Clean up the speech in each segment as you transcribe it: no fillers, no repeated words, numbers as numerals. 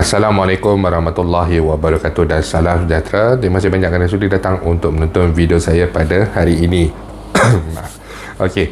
Assalamualaikum warahmatullahi wabarakatuh dan salam sejahtera. Terima kasih banyak kerana sudi datang untuk menonton video saya pada hari ini. Okey.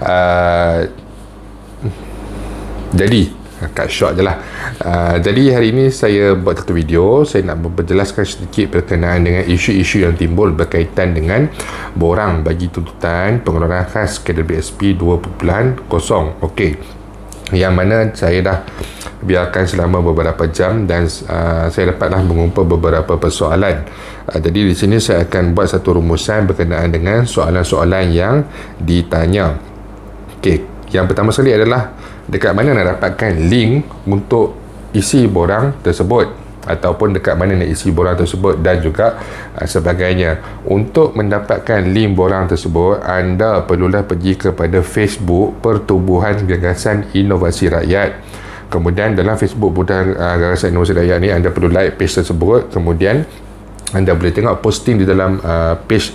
Jadi cut short je lah. Jadi hari ini saya buat satu video. Saya nak berjelaskan sedikit berkenaan dengan isu-isu yang timbul berkaitan dengan borang bagi tuntutan pengeluaran khas KWSP 2.0. Okey, yang mana saya dah biarkan selama beberapa jam dan saya dapatlah mengumpul beberapa persoalan. Jadi di sini saya akan buat satu rumusan berkenaan dengan soalan-soalan yang ditanya. Okey, yang pertama sekali adalah dekat mana nak dapatkan link untuk isi borang tersebut, ataupun dekat mana nak isi borang tersebut dan juga sebagainya. Untuk mendapatkan link borang tersebut, anda perlulah pergi kepada Facebook Pertubuhan Gagasan Inovasi Rakyat. Kemudian dalam Facebook Pertubuhan Gagasan Inovasi Rakyat ni, anda perlu like page tersebut. Kemudian anda boleh tengok posting di dalam page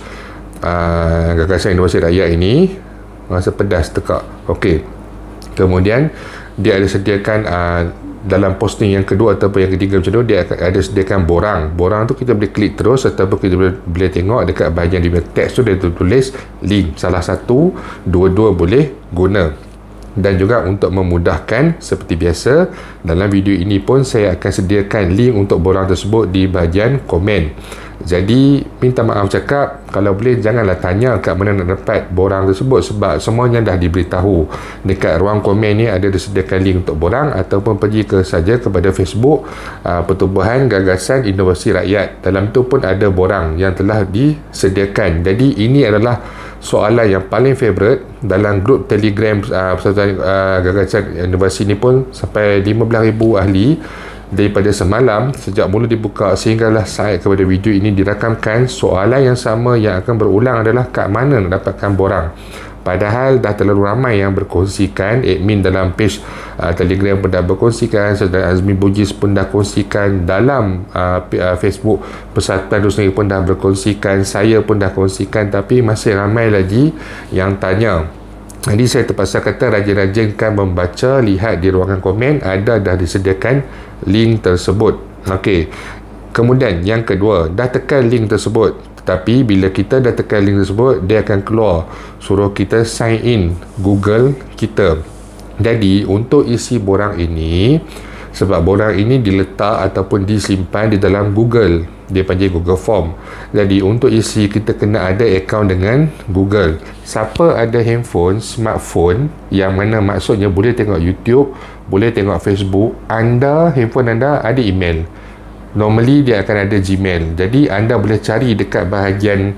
Gagasan Inovasi Rakyat ini. Rasa pedas tekak. Okey. Kemudian dia ada sediakan dalam posting yang kedua ataupun yang ketiga macam tu, dia ada sediakan borang. Borang tu kita boleh klik terus, ataupun kita boleh tengok dekat bahagian di teks tu dia tulis link. Salah satu, dua-dua boleh guna. Dan juga untuk memudahkan, seperti biasa, dalam video ini pun saya akan sediakan link untuk borang tersebut di bahagian komen. Jadi minta maaf cakap, kalau boleh janganlah tanya kat mana nak dapat borang tersebut, sebab semuanya dah diberitahu. Dekat ruang komen ni ada disediakan link untuk borang, ataupun pergi saja kepada Facebook Pertubuhan Gagasan Inovasi Rakyat. Dalam tu pun ada borang yang telah disediakan. Jadi ini adalah soalan yang paling favourite dalam grup Telegram Persatuan Gagasan Inovasi ni pun. Sampai 15,000 ahli daripada semalam, sejak mula dibuka sehinggalah saat kepada video ini dirakamkan, soalan yang sama yang akan berulang adalah kat mana nak dapatkan borang. Padahal dah terlalu ramai yang berkongsikan. Admin dalam page Telegram pun dah berkongsikan, Saudara Azmi Bugis pun dah kongsikan, dalam Facebook Persatuan itu sendiri pun dah berkongsikan, saya pun dah kongsikan, tapi masih ramai lagi yang tanya. Jadi saya terpaksa kata rajin-rajinkan membaca, lihat di ruangan komen, ada dah disediakan link tersebut. Okey. Kemudian yang kedua, dah tekan link tersebut, tetapi bila kita dah tekan link tersebut, dia akan keluar suruh kita sign in Google kita. Jadi untuk isi borang ini, sebab borang ini diletak ataupun disimpan di dalam Google, dia panggil Google Form. Jadi untuk isi, kita kena ada akaun dengan Google. Siapa ada handphone, smartphone, yang mana maksudnya boleh tengok YouTube, boleh tengok Facebook, handphone anda ada email. Normally dia akan ada Gmail. Jadi anda boleh cari dekat bahagian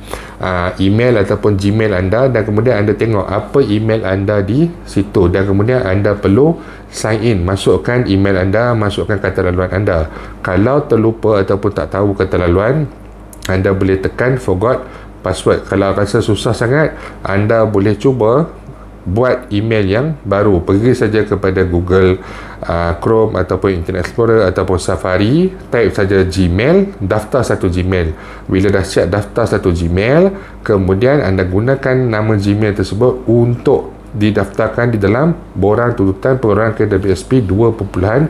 email ataupun Gmail anda, dan kemudian anda tengok apa email anda di situ, dan kemudian anda perlu sign in, masukkan email anda, masukkan kata laluan anda. Kalau terlupa ataupun tak tahu kata laluan, anda boleh tekan forgot password. Kalau rasa susah sangat, anda boleh cuba buat email yang baru. Pergi saja kepada Google Chrome ataupun Internet Explorer ataupun Safari, type saja Gmail, daftar satu Gmail. Bila dah siap daftar satu Gmail, kemudian anda gunakan nama Gmail tersebut untuk didaftarkan di dalam borang tuntutan pengeluaran KWSP 2.0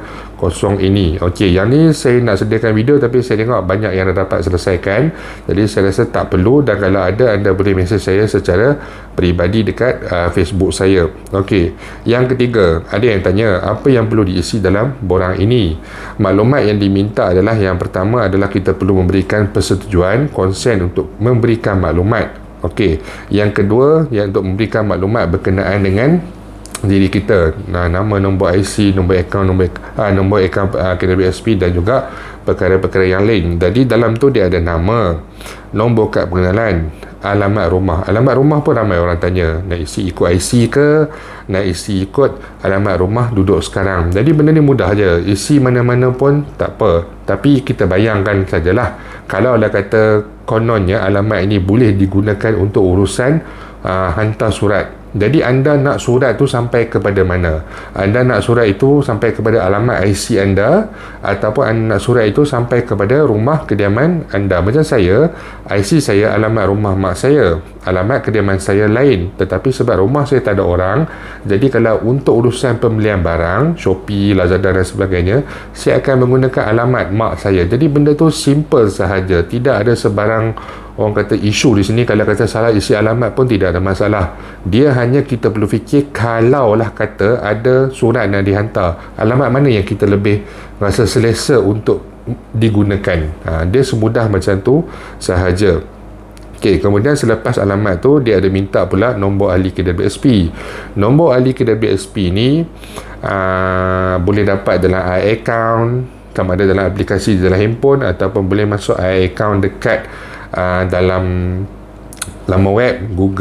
ini. Okey, yang ni saya nak sediakan video, tapi saya tengok banyak yang dah dapat selesaikan, jadi saya rasa tak perlu. Dan kalau ada, anda boleh mesej saya secara peribadi dekat Facebook saya. Okey, yang ketiga, ada yang tanya apa yang perlu diisi dalam borang ini. Maklumat yang diminta adalah, yang pertama adalah kita perlu memberikan persetujuan, konsen untuk memberikan maklumat. Okey, yang kedua, yang untuk memberikan maklumat berkenaan dengan diri kita, nama, nombor IC, nombor akaun, nombor akaun KWSP dan juga perkara-perkara yang lain. Jadi dalam tu dia ada nama, nombor kad pengenalan, alamat rumah. Alamat rumah pun ramai orang tanya, nak isi ikut IC ke, nak isi ikut alamat rumah duduk sekarang. Jadi benda ni mudah je, isi mana-mana pun tak apa. Tapi kita bayangkan sajalah, kalau dah kata kononnya alamat ini boleh digunakan untuk urusan hantar surat. Jadi anda nak surat tu sampai kepada mana? Anda nak surat itu sampai kepada alamat IC anda, ataupun anda nak surat itu sampai kepada rumah kediaman anda. Macam saya, IC saya alamat rumah mak saya, alamat kediaman saya lain, tetapi sebab rumah saya tak ada orang, jadi kalau untuk urusan pembelian barang, Shopee, Lazada dan sebagainya, saya akan menggunakan alamat mak saya. Jadi benda tu simple sahaja, tidak ada sebarang orang kata isu di sini. Kalau kata salah isi alamat pun tidak ada masalah. Dia hanya kita perlu fikir, kalau lah kata ada surat yang dihantar, alamat mana yang kita lebih rasa selesa untuk digunakan. Dia semudah macam tu sahaja. Okey, kemudian selepas alamat tu, dia ada minta pula nombor ahli KWSP. Nombor ahli KWSP ni boleh dapat dalam iAccount, sama ada dalam aplikasi dalam handphone, ataupun boleh masuk iAccount dekat dalam laman web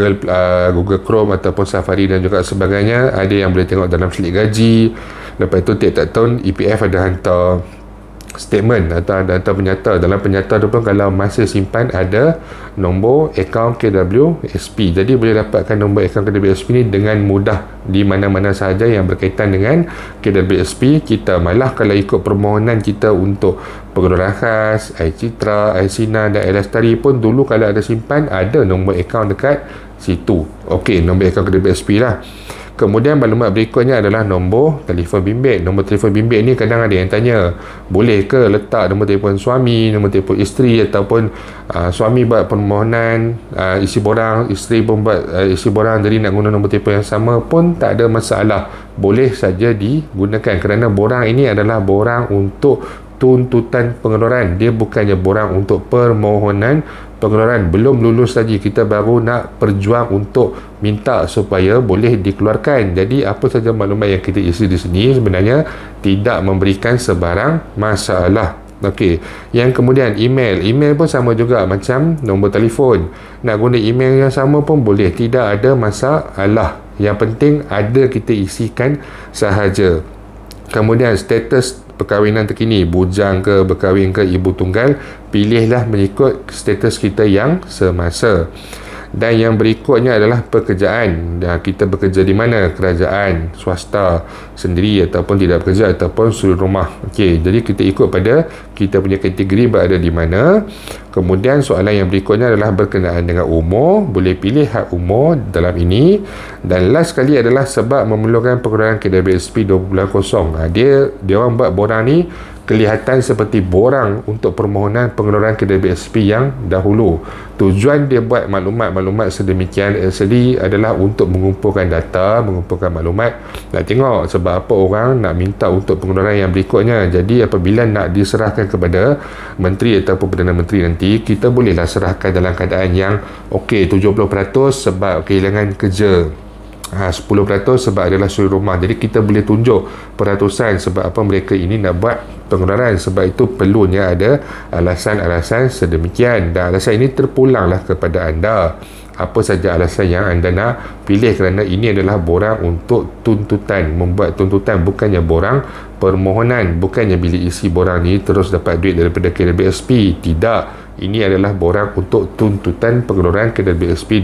Google Chrome ataupun Safari dan juga sebagainya. Ada yang boleh tengok dalam slip gaji. Lepas tu tiap-tiap tahun EPF ada hantar statement atau ada hantar penyata. Dalam penyata tu pun kalau masih simpan ada nombor akaun KWSP. Jadi boleh dapatkan nombor akaun KWSP ni dengan mudah di mana-mana sahaja yang berkaitan dengan KWSP kita. Malah kalau ikut permohonan kita untuk pengeluaran khas, iCitra, iSINA dan iLestari pun dulu kalau ada simpan, ada nombor akaun dekat situ. Okey, nombor akaun KWSP lah. Kemudian maklumat berikutnya adalah nombor telefon bimbit. Nombor telefon bimbit ni kadang ada yang tanya, boleh ke letak nombor telefon suami, nombor telefon isteri, ataupun suami buat permohonan isi borang, isteri pun buat isi borang, jadi nak guna nombor telefon yang sama pun tak ada masalah. Boleh saja digunakan kerana borang ini adalah borang untuk tuntutan pengeluaran. Dia bukannya borang untuk permohonan pengeluaran. Belum lulus lagi, kita baru nak berjuang untuk minta supaya boleh dikeluarkan. Jadi apa saja maklumat yang kita isi di sini sebenarnya tidak memberikan sebarang masalah. Okey, yang kemudian email pun sama juga macam nombor telefon. Nak guna email yang sama pun boleh, tidak ada masalah. Yang penting ada kita isikan sahaja. Kemudian status perkahwinan terkini, bujang ke, berkahwin ke, ibu tunggal, pilihlah mengikut status kita yang semasa. Dan yang berikutnya adalah pekerjaan. Kita bekerja di mana? Kerajaan, swasta, sendiri ataupun tidak bekerja, ataupun suri rumah. Okey, jadi kita ikut pada kita punya kategori berada di mana. Kemudian soalan yang berikutnya adalah berkenaan dengan umur. Boleh pilih hak umur dalam ini. Dan last sekali adalah sebab memerlukan pengeluaran KWSP 2.0. Dia orang buat borang ni kelihatan seperti borang untuk permohonan pengeluaran KWSP yang dahulu. Tujuan dia buat maklumat sedemikian actually adalah untuk mengumpulkan data, mengumpulkan maklumat. Nak tengok sebab apa orang nak minta untuk pengeluaran yang berikutnya. Jadi apabila nak diserahkan kepada menteri ataupun Perdana Menteri nanti, kita bolehlah serahkan dalam keadaan yang okey, 70% sebab kehilangan kerja, 10% sebab adalah suri rumah. Jadi kita boleh tunjuk peratusan sebab apa mereka ini nak buat pengeluaran. Sebab itu perlunya ada alasan-alasan sedemikian, dan alasan ini terpulanglah kepada anda. Apa saja alasan yang anda nak pilih, kerana ini adalah borang untuk tuntutan, membuat tuntutan, bukannya borang permohonan. Bukannya bila isi borang ni terus dapat duit daripada KWSP, tidak. Ini adalah borang untuk tuntutan pengeluaran KWSP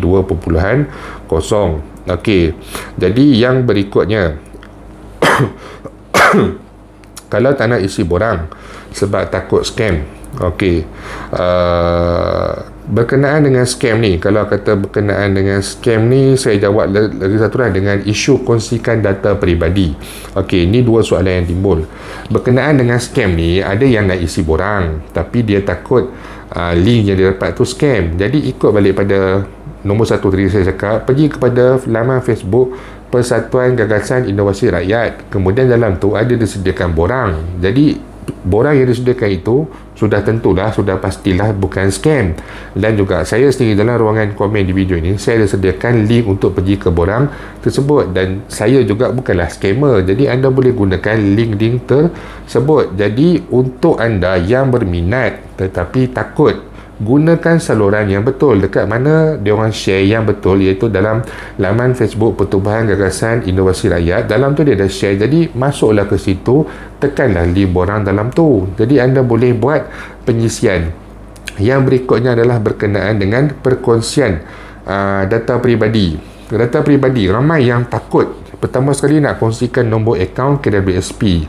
2.0. Okey, jadi yang berikutnya kalau tak nak isi borang sebab takut scam. Okey, berkenaan dengan scam ni, kalau kata berkenaan dengan scam ni, saya jawab lagi satu lah dengan isu kongsikan data peribadi. Okey, ni dua soalan yang timbul. Berkenaan dengan scam ni, ada yang nak isi borang tapi dia takut link yang dia dapat tu scam. Jadi ikut balik pada nombor satu tadi saya cakap, pergi kepada laman Facebook Persatuan Gagasan Inovasi Rakyat. Kemudian dalam tu ada disediakan borang. Jadi borang yang disediakan itu sudah tentulah, sudah pastilah bukan scam. Dan juga saya sendiri dalam ruangan komen di video ini, saya ada sediakan link untuk pergi ke borang tersebut. Dan saya juga bukanlah scammer, jadi anda boleh gunakan link-link tersebut. Jadi untuk anda yang berminat tetapi takut, gunakan saluran yang betul. Dekat mana dia orang share yang betul, iaitu dalam laman Facebook Pertubuhan Gagasan Inovasi Rakyat. Dalam tu dia ada share, jadi masuklah ke situ, tekanlah link borang dalam tu. Jadi anda boleh buat pengisian. Yang berikutnya adalah berkenaan dengan perkongsian data peribadi. data peribadi. Ramai yang takut pertama sekali nak kongsikan nombor akaun KWSP.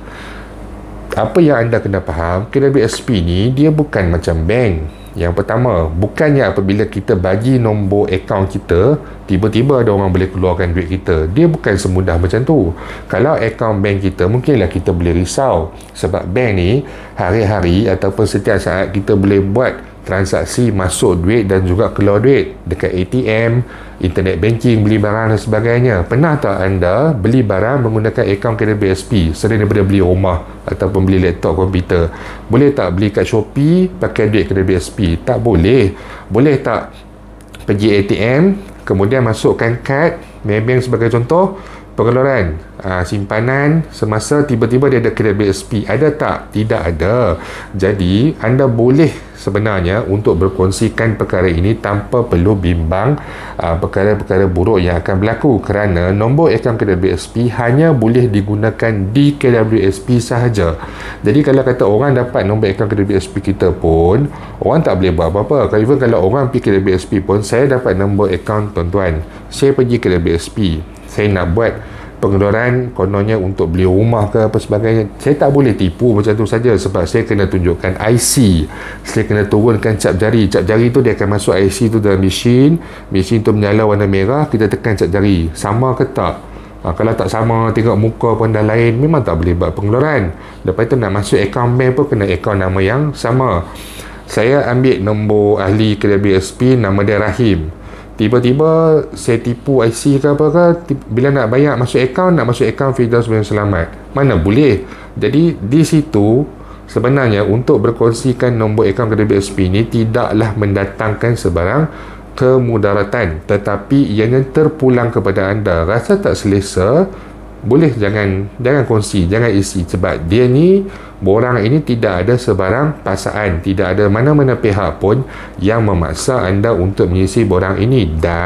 Apa yang anda kena faham, KWSP ni dia bukan macam bank. Yang pertama, bukannya apabila kita bagi nombor akaun kita, tiba-tiba ada orang boleh keluarkan duit kita. Dia bukan semudah macam tu. Kalau akaun bank kita, mungkinlah kita boleh risau. Sebab bank ni, hari-hari ataupun setiap saat kita boleh buat transaksi masuk duit dan juga keluar duit dekat ATM, internet banking, beli barang dan sebagainya. Pernah tak anda beli barang menggunakan akaun KWSP selain daripada beli rumah ataupun beli laptop, komputer? Boleh tak beli kat Shopee pakai duit KWSP? Tak boleh. Boleh tak pergi ATM kemudian masukkan kad Maybank sebagai contoh, pengeluaran simpanan semasa tiba-tiba dia ada KWSP? Ada tak? Tidak ada. Jadi anda boleh sebenarnya untuk berkongsikan perkara ini tanpa perlu bimbang perkara-perkara buruk yang akan berlaku, kerana nombor akaun KWSP hanya boleh digunakan di KWSP sahaja. Jadi kalau kata orang dapat nombor akaun KWSP kita pun, orang tak boleh buat apa-apa. Even kalau orang pergi KWSP pun, saya dapat nombor akaun tuan-tuan, saya pergi KWSP, saya nak buat pengeluaran kononnya untuk beli rumah ke apa sebagainya, saya tak boleh tipu macam tu saja, sebab saya kena tunjukkan IC, saya kena turunkan cap jari. Cap jari tu dia akan masuk IC tu dalam mesin tu menyala warna merah, kita tekan cap jari, sama ke tak? Kalau tak sama, tengok muka pun dah lain, memang tak boleh buat pengeluaran. Lepas tu nak masuk akaun bank pun kena akaun nama yang sama. Saya ambil nombor ahli KWSP, nama dia Rahim. Tiba-tiba saya tipu IC ke apa ke, bila nak bayar masuk akaun, nak masuk akaun Firdaus bin Selamat, mana boleh. Jadi di situ sebenarnya untuk berkongsikan nombor akaun KWSP ni tidaklah mendatangkan sebarang kemudaratan, tetapi ianya terpulang kepada anda. Rasa tak selesa, boleh jangan kongsi, jangan isi, sebab dia ni, borang ini tidak ada sebarang paksaan, tidak ada mana-mana pihak pun yang memaksa anda untuk mengisi borang ini.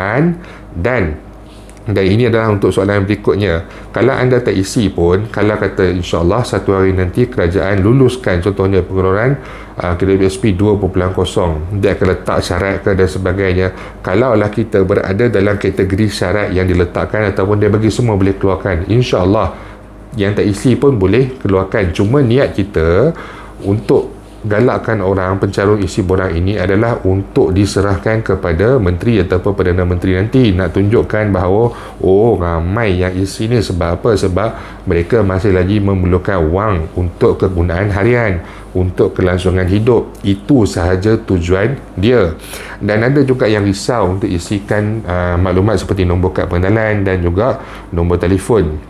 Dan ini adalah untuk soalan berikutnya. Kalau anda tak isi pun, kalau kata insyaAllah satu hari nanti kerajaan luluskan contohnya pengeluaran KWSP 2.0, dia akan letak syarat ke dan sebagainya. Kalaulah kita berada dalam kategori syarat yang diletakkan ataupun dia bagi semua boleh keluarkan, insyaAllah yang tak isi pun boleh keluarkan. Cuma niat kita untuk galakkan orang pencarut isi borang ini adalah untuk diserahkan kepada menteri ataupun Perdana Menteri nanti, nak tunjukkan bahawa ramai yang isi ni. Sebab apa? Sebab mereka masih lagi memerlukan wang untuk kegunaan harian, untuk kelangsungan hidup. Itu sahaja tujuan dia. Dan ada juga yang risau untuk isikan maklumat seperti nombor kad pengenalan dan juga nombor telefon.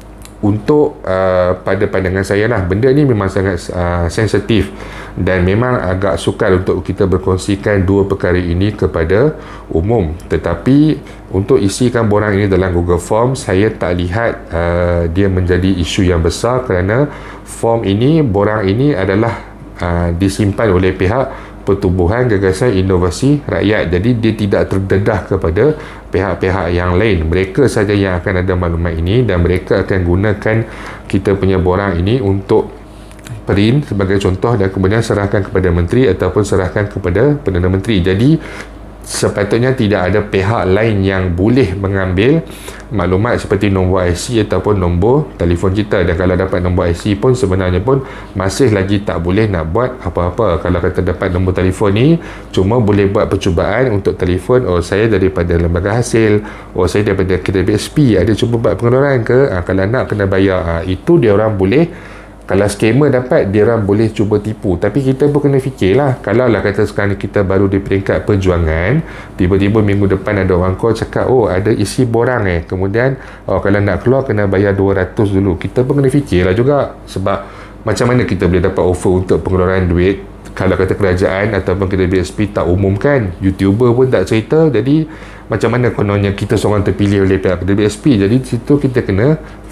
Untuk pada pandangan saya lah, benda ni memang sangat sensitif dan memang agak sukar untuk kita berkongsikan dua perkara ini kepada umum. Tetapi untuk isikan borang ini dalam Google Form, saya tak lihat dia menjadi isu yang besar, kerana form ini, borang ini adalah disimpan oleh pihak Pertubuhan Gagasan Inovasi Rakyat. Jadi dia tidak terdedah kepada pihak-pihak yang lain. Mereka saja yang akan ada maklumat ini, dan mereka akan gunakan kita punya borang ini untuk print sebagai contoh dan kemudian serahkan kepada menteri ataupun serahkan kepada Perdana Menteri. Jadi sepatutnya tidak ada pihak lain yang boleh mengambil maklumat seperti nombor IC ataupun nombor telefon kita. Dan kalau dapat nombor IC pun sebenarnya pun masih lagi tak boleh nak buat apa-apa. Kalau kata dapat nombor telefon ni, cuma boleh buat percubaan untuk telefon, saya daripada lembaga hasil, saya daripada KWSP, ada cuba buat pengeluaran ke, kalau nak kena bayar. Itu dia orang boleh. Kalau scammer dapat, dia orang boleh cuba tipu. Tapi kita pun kena fikirlah, kalau lah kata sekarang kita baru di peringkat perjuangan, tiba-tiba minggu depan ada orang call cakap, ada isi borang kemudian kalau nak keluar kena bayar 200 dulu. Kita pun kena fikirlah juga, sebab macam mana kita boleh dapat offer untuk pengeluaran duit kalau kata kerajaan ataupun KWSP tak umumkan, YouTuber pun tak cerita. Jadi macam mana kononnya kita seorang terpilih oleh pihak KWSP? Jadi di situ kita kena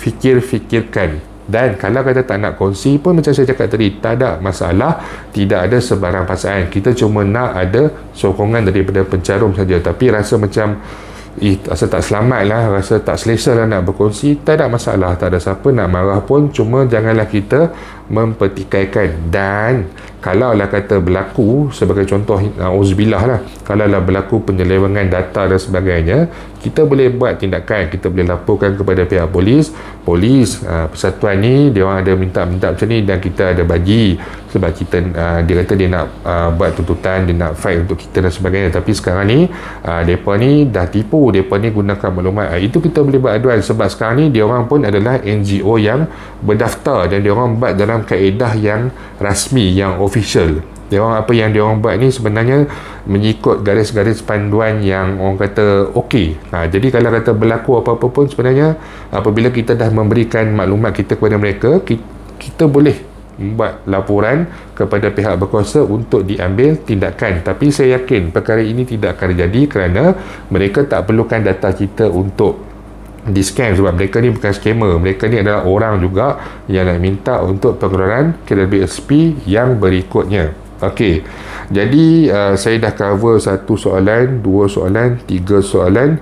fikirkan. Dan kalau kata tak nak kongsi pun, macam saya cakap tadi, tak ada masalah, tidak ada sebarang paksaan. Kita cuma nak ada sokongan daripada pencarum saja. Tapi rasa macam rasa tak selamat lah, rasa tak selesa lah nak berkongsi, tak ada masalah, tak ada siapa nak marah pun. Cuma janganlah kita mempertikaikan. Dan kalau lah kata berlaku, sebagai contoh, auzubillah lah, kalau lah berlaku penyelewengan data dan sebagainya, kita boleh buat tindakan. Kita boleh laporkan kepada pihak polis. Persatuan ni dia orang ada minta macam ni dan kita ada bagi, sebab kita dia kata dia nak buat tuntutan, dia nak fight untuk kita dan sebagainya. Tapi sekarang ni mereka ni dah tipu, mereka ni gunakan maklumat. Itu kita boleh buat aduan, sebab sekarang ni dia orang pun adalah NGO yang berdaftar dan dia orang buat dalam kaedah yang rasmi, yang official. Dia orang, apa yang dia orang buat ni sebenarnya mengikut garis-garis panduan yang orang kata okey. Jadi kalau kata berlaku apa-apa pun, sebenarnya apabila kita dah memberikan maklumat kita kepada mereka, kita boleh membuat laporan kepada pihak berkuasa untuk diambil tindakan. Tapi saya yakin perkara ini tidak akan terjadi kerana mereka tak perlukan data kita untuk di-scam, sebab mereka ni bukan scammer. Mereka ni adalah orang juga yang nak minta untuk pengeluaran KWSP yang berikutnya. Okey, jadi saya dah cover 1 soalan, 2 soalan, 3 soalan.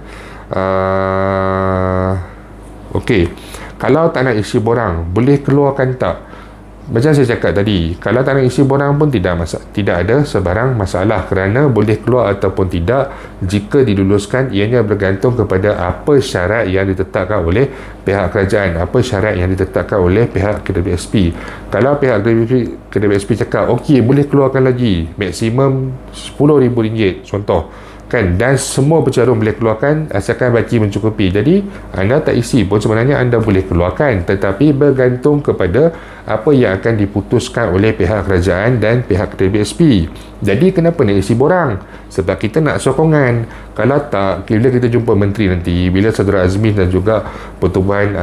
Okey, kalau tak nak isi borang, boleh keluarkan tak? Macam saya cakap tadi, kalau tak nak isi borang pun tidak ada sebarang masalah, kerana boleh keluar ataupun tidak jika diluluskan, ianya bergantung kepada apa syarat yang ditetapkan oleh pihak kerajaan, apa syarat yang ditetapkan oleh pihak KWSP. Kalau pihak KWSP cakap okey, boleh keluarkan lagi maksimum RM10,000 contoh kan, dan semua pencarum boleh keluarkan asalkan baki mencukupi, jadi anda tak isi pun sebenarnya anda boleh keluarkan, tetapi bergantung kepada apa yang akan diputuskan oleh pihak kerajaan dan pihak KWSP. Jadi kenapa nak isi borang? Sebab kita nak sokongan. Kalau tak, bila kita jumpa menteri nanti, bila Saudara Azmin dan juga Pertubuhan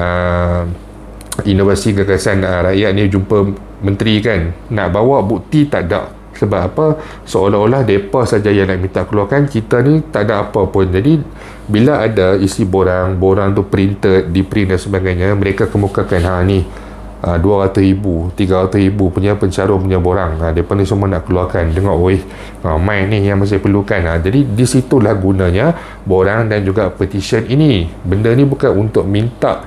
Inovasi Gagasan Rakyat ni jumpa menteri kan, nak bawa bukti tak ada. Sebab apa? Seolah-olah mereka saja yang nak minta keluarkan, kita ni tak ada apa pun. Jadi bila ada isi borang tu printed, di print dan sebagainya, mereka kemukakan ni 200,000, 300,000 punya pencarum punya borang. Mereka ni semua nak keluarkan. Tengok, main ni yang saya perlukan. Jadi di situlah gunanya borang dan juga petition ini. Benda ni bukan untuk minta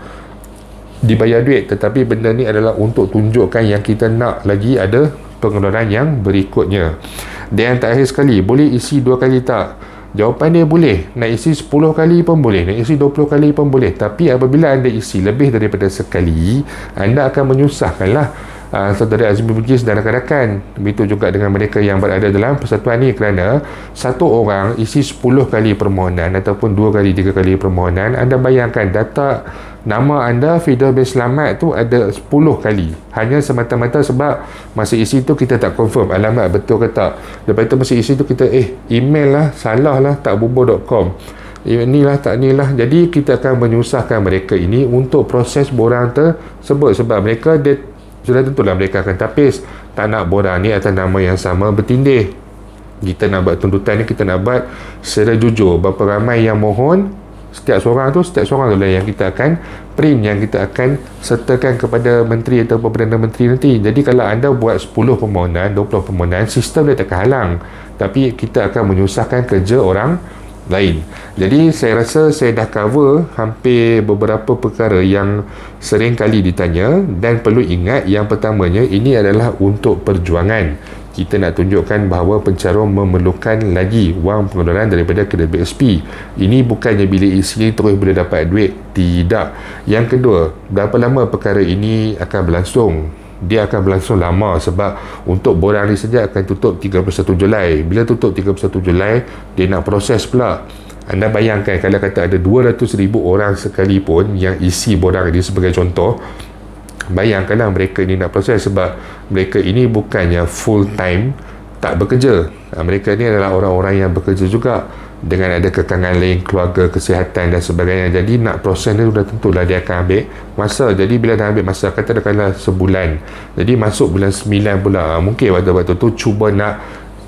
dibayar duit, tetapi benda ni adalah untuk tunjukkan yang kita nak lagi ada pengeluaran yang berikutnya. Dan terakhir sekali, boleh isi 2 kali tak? Jawapan dia boleh. Nak isi 10 kali pun boleh, nak isi 20 kali pun boleh. Tapi apabila anda isi lebih daripada sekali, anda akan menyusahkanlah Saudara Azmi Bugis dan rakan-rakan. Begitu juga dengan mereka yang berada dalam persatuan ni, kerana satu orang isi 10 kali permohonan ataupun 2 kali 3 kali permohonan, anda bayangkan data nama anda Fidel bin Selamat tu ada 10 kali, hanya semata-mata sebab masa isi tu kita tak confirm alamat betul ke tak. Lepas tu masa isi tu kita email lah, salah lah, takbubur.com, inilah tak inilah. Jadi kita akan menyusahkan mereka ini untuk proses borang tersebut, sebab mereka dia sudah tentulah mereka akan tapis tak nak borang ni atas nama yang sama bertindih. Kita nak buat tuntutan ni, kita nak buat secara jujur. Berapa ramai yang mohon, setiap seorang tu lah yang kita akan print, yang kita akan sertakan kepada menteri atau Perdana Menteri nanti. Jadi kalau anda buat 10 permohonan, 20 permohonan, sistem dia takkan halang, tapi kita akan menyusahkan kerja orang lain. Jadi saya rasa saya dah cover hampir beberapa perkara yang sering kali ditanya, dan perlu ingat yang pertamanya, ini adalah untuk perjuangan. Kita nak tunjukkan bahawa pencarum memerlukan lagi wang pengeluaran daripada KWSP. Ini bukannya bila isi terus boleh dapat duit, tidak. Yang kedua, berapa lama perkara ini akan berlangsung? Dia akan berlangsung lama, sebab untuk borang ni saja akan tutup 31 Julai. Bila tutup 31 Julai, dia nak proses pula. Anda bayangkan kalau kata ada 200,000 orang sekalipun yang isi borang ini sebagai contoh, bayangkanlah mereka ini nak proses, sebab mereka ini bukannya full time tak bekerja. Mereka ini adalah orang-orang yang bekerja juga, dengan ada kekangan lain, keluarga, kesihatan dan sebagainya. Jadi nak proses ni sudah tentulah dia akan ambil masa. Jadi bila dah ambil masa, katakanlah sebulan, jadi masuk bulan 9 pula, mungkin waktu-waktu tu cuba nak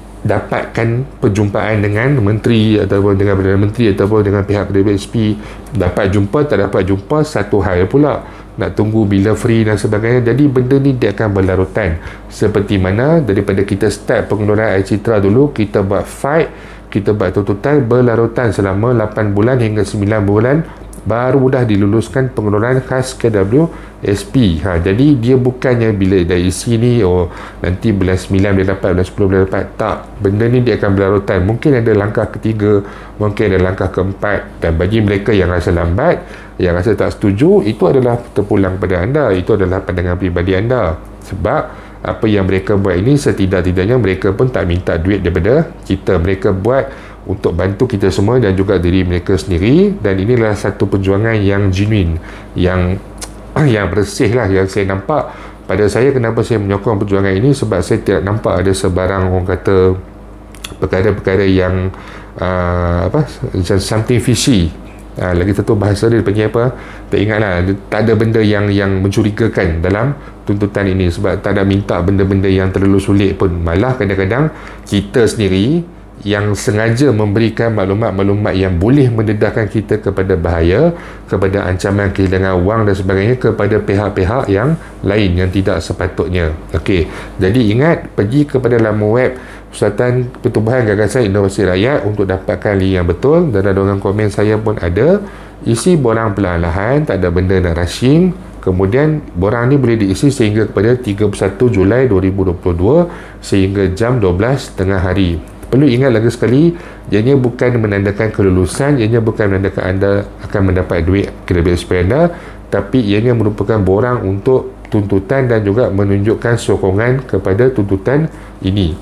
dapatkan perjumpaan dengan menteri ataupun dengan Perdana Menteri ataupun dengan pihak KWSP. Dapat jumpa, tak dapat jumpa, satu hal pula. Nak tunggu bila free dan sebagainya. Jadi benda ni dia akan berlarutan. Seperti mana daripada kita start pengeluaran air citra dulu, kita buat fight, kita buat tuntutan berlarutan selama 8 bulan hingga 9 bulan baru dah diluluskan pengeluaran khas KWSP. Jadi dia bukannya bila dah isi ni nanti bulan 9 dia dapat, bulan 10 dia dapat. Tak, benda ni dia akan berlarutan. Mungkin ada langkah ketiga, mungkin ada langkah keempat, dan bagi mereka yang rasa lambat, yang rasa tak setuju, itu adalah terpulang pada anda, itu adalah pandangan peribadi anda. Sebab apa yang mereka buat ini setidak-tidaknya mereka pun tak minta duit daripada kita, mereka buat untuk bantu kita semua dan juga diri mereka sendiri. Dan inilah satu perjuangan yang genuine, yang bersih lah, yang saya nampak pada saya. Kenapa saya menyokong perjuangan ini? Sebab saya tidak nampak ada sebarang orang kata perkara-perkara yang something fishy. Lagi satu bahasa dia panggil apa, tak ingat lah. Tak ada benda yang mencurigakan dalam tuntutan ini, sebab tak ada minta benda-benda yang terlalu sulit pun. Malah kadang-kadang kita sendiri yang sengaja memberikan maklumat-maklumat yang boleh mendedahkan kita kepada bahaya, kepada ancaman kehilangan wang dan sebagainya, kepada pihak-pihak yang lain yang tidak sepatutnya. Okey, jadi ingat, pergi kepada laman web Persatuan Pertubuhan Gagasan Inovasi Rakyat untuk dapatkan link yang betul. Dan dalam komen saya pun ada isi borang perlahan-lahan, tak ada benda nak rushing. Kemudian borang ni boleh diisi sehingga kepada 31 Julai 2022 sehingga jam 12 tengah hari. Perlu ingat lagi sekali, ianya bukan menandakan kelulusan, ianya bukan menandakan anda akan mendapat duit KWSP anda, tapi ianya merupakan borang untuk tuntutan dan juga menunjukkan sokongan kepada tuntutan ini.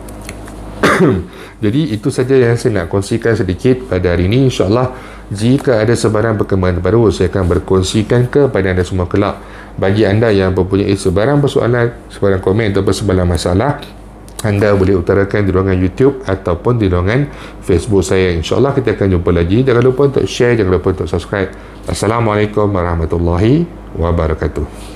Jadi itu saja yang saya nak kongsikan sedikit pada hari ini. InsyaAllah jika ada sebarang perkembangan baru, saya akan berkongsikan kepada anda semua kelak. Bagi anda yang mempunyai sebarang persoalan, sebarang komen atau sebarang masalah, anda boleh utarakan di ruangan YouTube ataupun di ruangan Facebook saya. InsyaAllah kita akan jumpa lagi. Jangan lupa untuk share, jangan lupa untuk subscribe. Assalamualaikum warahmatullahi wabarakatuh.